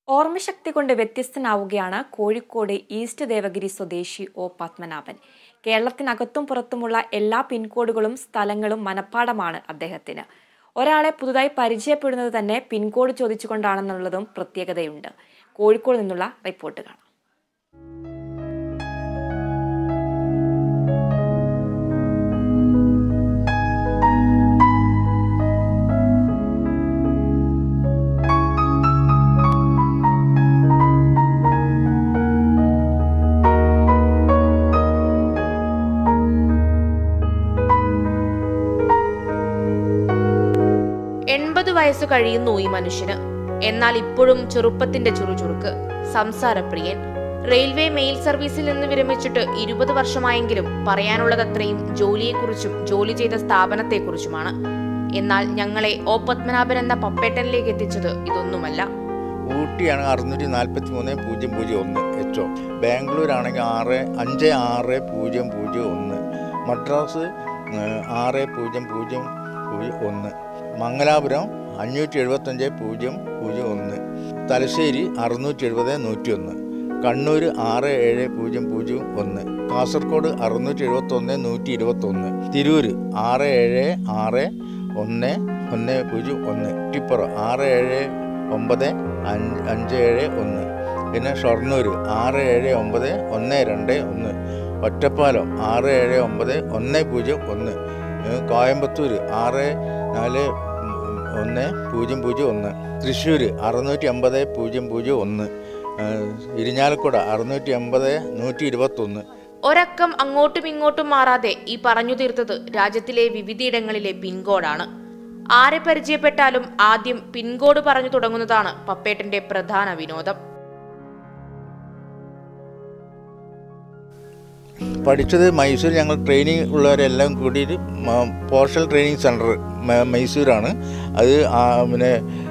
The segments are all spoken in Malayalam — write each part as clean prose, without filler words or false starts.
ഓർമ്മശക്തി കൊണ്ട് വ്യത്യസ്തനാവുകയാണ് കോഴിക്കോട് ഈസ്റ്റ് ദേവഗിരി സ്വദേശി ഒ പത്മനാഭൻ. കേരളത്തിനകത്തും പുറത്തുമുള്ള എല്ലാ പിൻകോഡുകളും സ്ഥലങ്ങളും മനഃപ്പാഠമാണ് അദ്ദേഹത്തിന്. ഒരാളെ പുതുതായി പരിചയപ്പെടുന്നത് തന്നെ പിൻകോഡ് ചോദിച്ചുകൊണ്ടാണെന്നുള്ളതും പ്രത്യേകതയുണ്ട്. കോഴിക്കോട് നിന്നുള്ള റിപ്പോർട്ട് കാണാം. 80 വയസ്സ് കഴിയുന്നു ഈ മനുഷ്യന്. എന്നാൽ ഇപ്പോഴും ചെറുപ്പത്തിന്റെ ചുറുചുറുക്ക്. സംസാരപ്രിയൻ. റെയിൽവേ മെയിൽ സർവീസിൽ നിന്ന് വിരമിച്ചിട്ട് 20 വർഷമായെങ്കിലും പറയാനുള്ളതത്രയും ജോലിയെക്കുറിച്ചും ജോലി ചെയ്ത സ്ഥാപനത്തെക്കുറിച്ചുമാണ്. എന്നാൽ ഞങ്ങളെ ഒ പത്മനാഭൻ എന്ന പപ്പേട്ടനിലേക്ക് എത്തിച്ചത് ഇതൊന്നുമല്ല. ഊട്ടിയാണ് 643.001 HO. ബാംഗ്ലൂരാണെങ്കിൽ 56001. മദ്രാസ് 600001. മംഗലാപുരം 575.001. തലശ്ശേരി 670.101. കണ്ണൂർ 67001. കാസർഗോഡ് 671.121. തിരൂർ 676.101. ടിപ്പറ 679.571. പിന്നെ ഷൊർണൂർ 679.121. ഒറ്റപ്പാലം 679.101. കോയമ്പത്തൂർ 641.001. തൃശ്ശൂർ 650.001. ഇരിഞ്ഞാലക്കുട 680.121. ഒരക്കം അങ്ങോട്ടും ഇങ്ങോട്ടും മാറാതെ ഈ പറഞ്ഞു തീർത്തത് രാജ്യത്തിലെ വിവിധയിടങ്ങളിലെ പിൻകോഡാണ്. ആരെ പരിചയപ്പെട്ടാലും ആദ്യം പിൻകോഡ് പറഞ്ഞു തുടങ്ങുന്നതാണ് പപ്പേട്ടന്റെ പ്രധാന വിനോദം. പഠിച്ചത് മൈസൂർ. ഞങ്ങൾ ട്രെയിനിങ് ഉള്ളവരെല്ലാം കൂടിയിട്ട് പോർഷൽ ട്രെയിനിങ് സെൻറ്റർ മൈസൂരാണ്. അത് പിന്നെ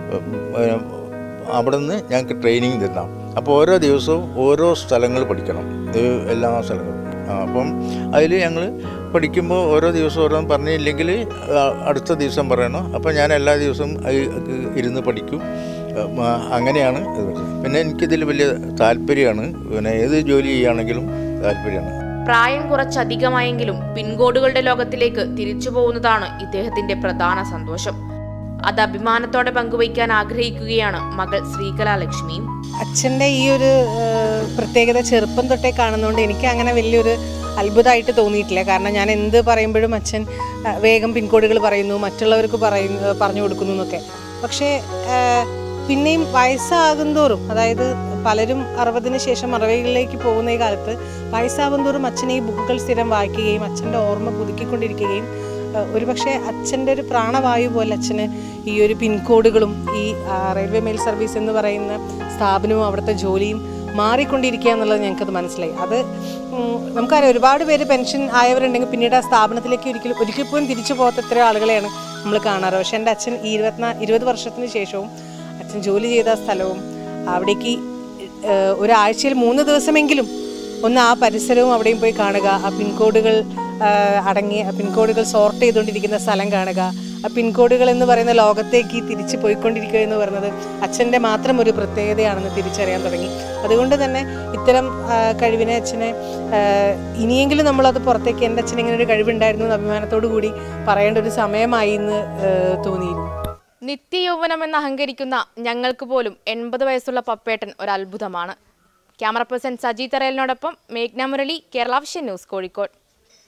അവിടെ നിന്ന് ഞങ്ങൾക്ക് ട്രെയിനിങ് തരണം. അപ്പോൾ ഓരോ ദിവസവും ഓരോ സ്ഥലങ്ങൾ പഠിക്കണം, എല്ലാ സ്ഥലങ്ങളും. അപ്പം അതിൽ ഞങ്ങൾ പഠിക്കുമ്പോൾ ഓരോ ദിവസം ഓരോന്ന് പറഞ്ഞില്ലെങ്കിൽ അടുത്ത ദിവസം പറയണം. അപ്പോൾ ഞാൻ എല്ലാ ദിവസവും ഇരുന്ന് പഠിക്കും. അങ്ങനെയാണ് ഇത്. പിന്നെ എനിക്കിതിൽ വലിയ താല്പര്യമാണ്. പിന്നെ ഏത് ജോലി ചെയ്യുകയാണെങ്കിലും താല്പര്യമാണ്. പ്രായം കുറച്ചധികമായെങ്കിലും പിൻകോഡുകളുടെ ലോകത്തിലേക്ക് തിരിച്ചു പോകുന്നതാണ് ഇദ്ദേഹത്തിന്റെ പ്രധാന സന്തോഷം. അത് അഭിമാനത്തോടെ പങ്കുവയ്ക്കാൻ ആഗ്രഹിക്കുകയാണ് മകൾ ശ്രീകലാലക്ഷ്മിയും. അച്ഛൻ്റെ ഈ ഒരു പ്രത്യേകത ചെറുപ്പം തൊട്ടേ കാണുന്നതുകൊണ്ട് എനിക്ക് അങ്ങനെ വലിയൊരു അത്ഭുതമായിട്ട് തോന്നിയിട്ടില്ല. കാരണം ഞാൻ എന്ത് പറയുമ്പോഴും അച്ഛൻ വേഗം പിൻകോഡുകൾ പറയുന്നു, മറ്റുള്ളവർക്ക് പറഞ്ഞു കൊടുക്കുന്നു എന്നൊക്കെ. പക്ഷേ പിന്നെയും വയസ്സാകുന്തോറും, അതായത് പലരും 60-ന് ശേഷം 60-കളിലേക്ക് പോകുന്ന ഈ കാലത്ത് വയസ്സാകുന്തോറും അച്ഛൻ ഈ ബുക്കുകൾ സ്ഥിരം വായിക്കുകയും അച്ഛൻ്റെ ഓർമ്മ പുതുക്കിക്കൊണ്ടിരിക്കുകയും ഒരുപക്ഷെ അച്ഛൻ്റെ ഒരു പ്രാണവായു പോലെ അച്ഛന് ഈ ഒരു പിൻകോഡുകളും ഈ റെയിൽവേ മെയിൽ സർവീസ് എന്ന് പറയുന്ന സ്ഥാപനവും അവിടുത്തെ ജോലിയും മാറിക്കൊണ്ടിരിക്കുക എന്നുള്ളത് ഞങ്ങൾക്കത് മനസ്സിലായി. അത് നമുക്കറിയാം, ഒരുപാട് പേര് പെൻഷൻ ആയവരുണ്ടെങ്കിൽ പിന്നീട് ആ സ്ഥാപനത്തിലേക്ക് ഒരിക്കൽ പോലും തിരിച്ചു പോകാത്ത എത്രയോ ആളുകളെയാണ് നമ്മൾ കാണാറ്. പക്ഷേ എൻ്റെ അച്ഛൻ ഈ 20 വർഷത്തിന് ശേഷവും അച്ഛൻ ജോലി ചെയ്ത സ്ഥലവും അവിടേക്ക് ഒരാഴ്ചയിൽ 3 ദിവസമെങ്കിലും ഒന്ന് ആ പരിസരവും അവിടെയും പോയി കാണുക, ആ പിൻകോഡുകൾ അടങ്ങി ആ പിൻകോഡുകൾ സോർട്ട് ചെയ്തുകൊണ്ടിരിക്കുന്ന സ്ഥലം കാണുക, ആ പിൻകോഡുകൾ എന്ന് പറയുന്ന ലോകത്തേക്ക് തിരിച്ച് പോയിക്കൊണ്ടിരിക്കുക എന്ന് പറയുന്നത് അച്ഛൻ്റെ മാത്രം ഒരു പ്രത്യേകതയാണെന്ന് തിരിച്ചറിയാൻ തുടങ്ങി. അതുകൊണ്ട് തന്നെ ഇത്തരം കഴിവിനെ അച്ഛനെ ഇനിയെങ്കിലും നമ്മളത് പുറത്തേക്ക് എൻ്റെ അച്ഛൻ ഇങ്ങനെ ഒരു കഴിവുണ്ടായിരുന്നു എന്ന് അഭിമാനത്തോടു കൂടി പറയേണ്ട ഒരു സമയമായി എന്ന് തോന്നിയിരുന്നു. നിത്യയൗവനം എന്ന് അഹങ്കരിക്കുന്ന ഞങ്ങൾക്ക് പോലും 80 വയസ്സുള്ള പപ്പേട്ടൻ ഒരു അത്ഭുതമാണ്. ക്യാമറ പേഴ്സൺ സജി തറയലിനോടൊപ്പം മേഘ്ന മുരളി, കേരള വിഷൻ ന്യൂസ്, കോഴിക്കോട്.